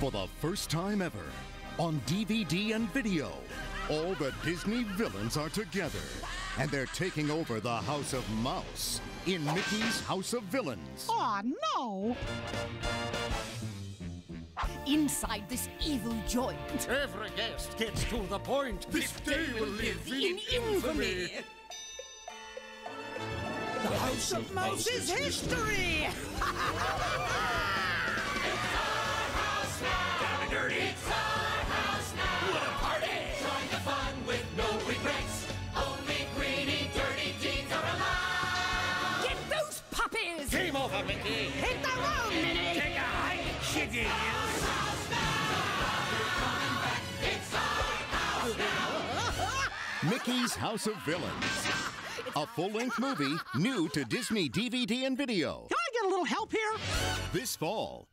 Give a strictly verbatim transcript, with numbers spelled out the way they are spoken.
For the first time ever, on D V D and video, all the Disney villains are together, and they're taking over the House of Mouse in Mickey's House of Villains. Aw, no! Inside this evil joint, every guest gets to the point. This day will live in infamy. The House of Mouse is history! It's our house now. Down and dirty. It's our house now. What a party! Join the fun with no regrets. Only greedy, dirty deeds are allowed. get those puppies! Game over, Mickey. Hit the road, Minnie! Take a hike, Shiggy. Our house now. We're coming back. It's our house now. Mickey's House of Villains. A full-length movie new to Disney D V D and video. Can I get a little help here? This fall.